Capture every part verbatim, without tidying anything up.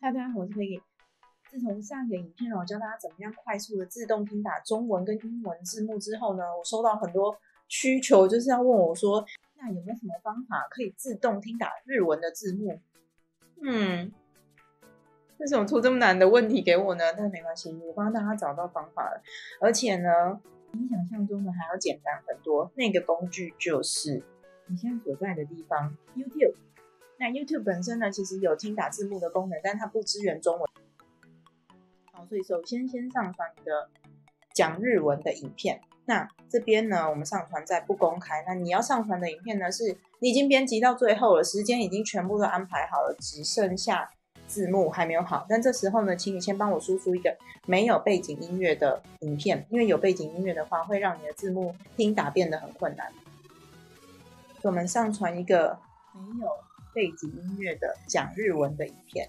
大家好，我是 Peggy。自从上个影片我教大家怎么样快速的自动听打中文跟英文字幕之后呢，我收到很多需求，就是要问我说，那有没有什么方法可以自动听打日文的字幕？嗯，为什么出这么难的问题给我呢？但没关系，我帮大家找到方法了，而且呢，比你想象中的还要简单很多。那个工具就是你现在所在的地方 YouTube。那 YouTube 本身呢，其实有听打字幕的功能，但它不支援中文。好，所以首先先上传你的讲日文的影片。那这边呢，我们上传在不公开。那你要上传的影片呢，是你已经编辑到最后了，时间已经全部都安排好了，只剩下字幕还没有好。但这时候呢，请你先帮我输出一个没有背景音乐的影片，因为有背景音乐的话，会让你的字幕听打变得很困难。所以我们上传一个没有背景音乐的讲日文的影片。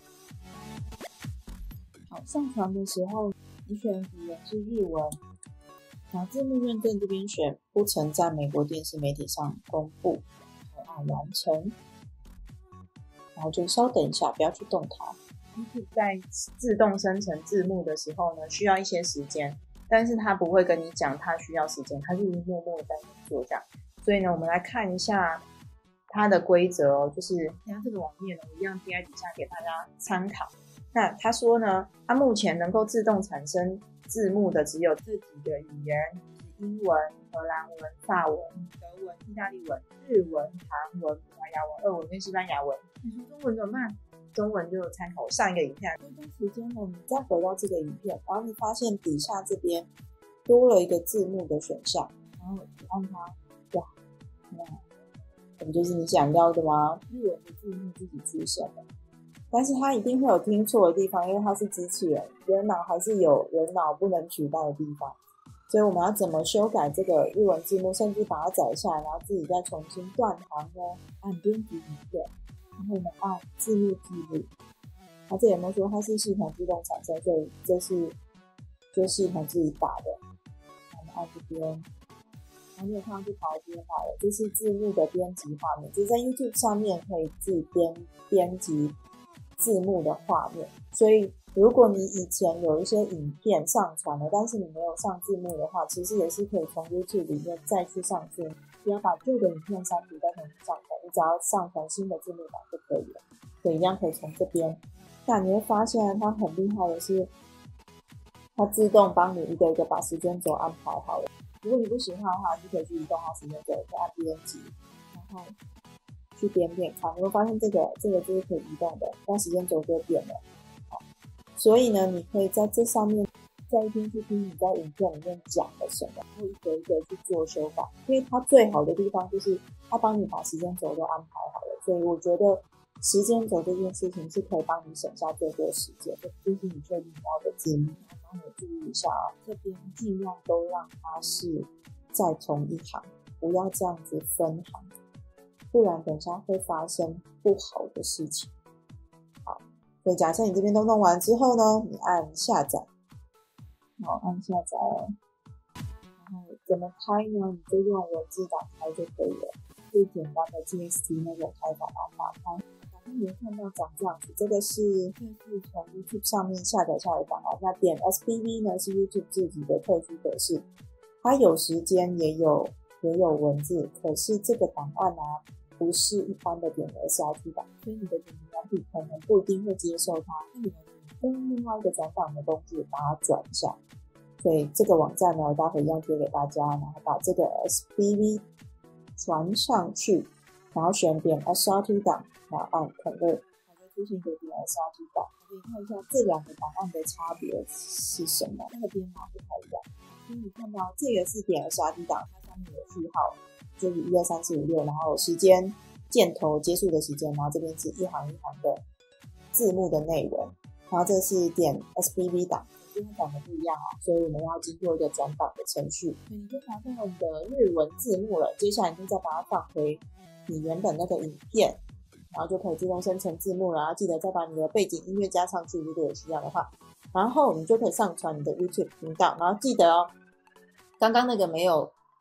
好，上传的时候你选语言是日文，然后字幕认证这边选不曾在美国电视媒体上公布，按完成，然后就稍等一下，不要去动它。YouTube 在自动生成字幕的时候呢，需要一些时间，但是它不会跟你讲它需要时间，它就是默默的在做这样。所以呢，我们来看一下它的规则哦，就是像这个网页呢，我一样贴在底下给大家参考。那他说呢，它目前能够自动产生字幕的只有这几个语言，就是英文、荷兰文、法文、德文、意大利文、日文、韩文、葡萄牙文、俄文跟西班牙文。你说中文怎么办？中文就参考上一个影片。这段时间呢，你再回到这个影片，然后你发现底下这边多了一个字幕的选项，然后你按它，哇，那这不就是你想要的吗？日文的字幕自己出现了。但是它一定会有听错的地方，因为它是机器人，人脑还是有人脑不能取代的地方，所以我们要怎么修改这个日文字幕，甚至把它载下来，然后自己再重新断行呢？按编辑影片，然后呢按字幕记录。它这有没有说它是系统自动产生？所以这是就系统自己打的。我们按这边，然后你有看到就跑到这边来了，这是字幕的编辑画面，就是在 YouTube 上面可以自己编编辑字幕的画面。所以如果你以前有一些影片上传了，但是你没有上字幕的话，其实也是可以从 YouTube 里面再去上字幕，不要把旧的影片删除再重新上传，你只要上传新的字幕档就可以了。所以一样可以从这边。那你会发现它很厉害的是，它自动帮你一个一个把时间轴安排好了。如果你不喜欢的话，就可以去移动它时间轴，可以按编辑，然后去点点看，你会发现这个这个就是可以移动的，那时间轴就变了。好，所以呢，你可以在这上面再一边去听你在影片里面讲了什么，然后一个一个去做修改。因为它最好的地方就是它帮你把时间轴都安排好了，所以我觉得时间轴这件事情是可以帮你省下最多时间的。就是你确定你要的字幕，帮我注意一下啊，这边尽量都让它是在同一行，不要这样子分行，不然等下会发生不好的事情。好，所以假设你这边都弄完之后呢，你按下载，好，按下载哦。然后怎么开呢？你就用文字打开就可以了，最简单的 T X T 那种开法把它打开。你会看到长这样子，这个是就是从 YouTube 上面下载下来的档案。那点 S P V 呢是 YouTube 自己的特殊格式，它有时间也有也有文字，可是这个档案啊不是一般的点 S R T 档，所以你的点软体可能不一定会接受它，那你用另外一个转档的工具把它转一下。所以这个网站呢，我待会一样贴给大家，然后把这个 S P V 传上去，然后选点 S R T 档，然后按 Convert， 它就出现一个点 S R T 档。可以看一下这两个档案的差别是什么，那个编码不太一样。所以你看到这个是点 S R T 档，它上面有序号，就是一二三四五六，然后时间箭头结束的时间，然后这边是一行一行的字幕的内容，然后这是点 S P V 档，跟它讲的不一样啊，所以我们要经过一个转档的程序。所以你就拿到你的日文字幕了，接下来你就再把它放回你原本那个影片，然后就可以自动生成字幕了。然后记得再把你的背景音乐加上去，如果有需要的话，然后你就可以上传你的 YouTube 频道。然后记得哦，刚刚那个没有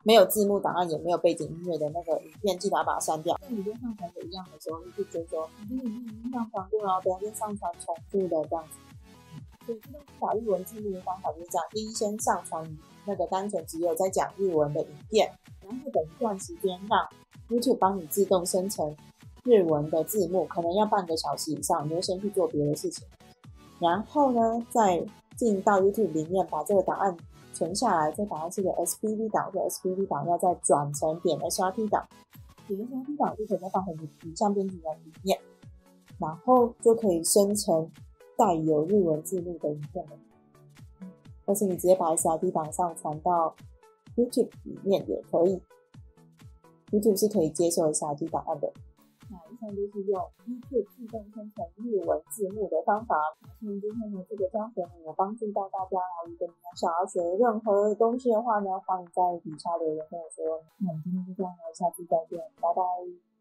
没有字幕档案也没有背景音乐的那个影片，记得要把它删掉。那你跟上传的一样的时候，就觉得说你这个影片已经上传过了，不要再上传重复的这样子。所以自动打日文字幕的方法就是这样：第一，先上传那个单纯只有在讲日文的影片，然后等一段时间让 YouTube 帮你自动生成日文的字幕，可能要半个小时以上，你就先去做别的事情。然后呢，再进到 YouTube 里面把这个档案存下来，这档案是个 S P V 档，这 S P V 档要再转成点 S R T 档，点 S R T 档就可以再放回你影像编辑软里面，然后就可以生成带有日文字幕的影片了。或是你直接把 S R T 档上传到 YouTube 里面也可以， YouTube 是可以接受 S R T 档案的。那以上就是用 YouTube 自动生成日文字幕的方法。希望今天的这个教学呢有帮助到大家。如果你们想要学任何东西的话呢，欢迎在底下留言跟我说。那我们今天就这样了，下次再见，拜拜。